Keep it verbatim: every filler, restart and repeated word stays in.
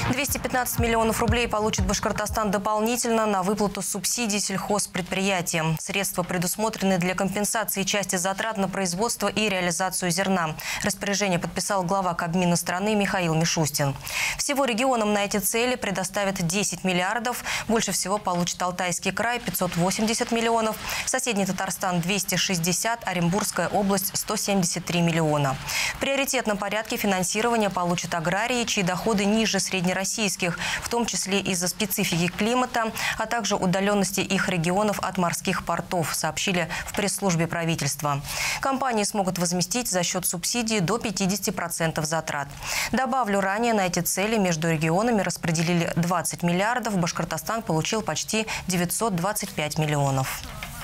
двести пятнадцать миллионов рублей получит Башкортостан дополнительно на выплату субсидий сельхозпредприятиям. Средства предусмотрены для компенсации части затрат на производство и реализацию зерна. Распоряжение подписал глава Кабмина страны Михаил Мишустин. Всего регионам на эти цели предоставят десять миллиардов. Больше всего получит Алтайский край – пятьсот восемьдесят миллионов, соседний Татарстан – двести шестьдесят, Оренбургская область – сто семьдесят три миллиона. В приоритетном порядке финансирования получат аграрии, чьи доходы ниже среднероссийских, в том числе из-за специфики климата, а также удаленности их регионов от морских портов, сообщили в пресс-службе правительства. Компании смогут возместить за счет субсидий до пятидесяти процентов затрат. Добавлю, ранее на эти цели между регионами распределили двадцать миллиардов, Башкортостан получил почти девятьсот двадцать пять миллионов.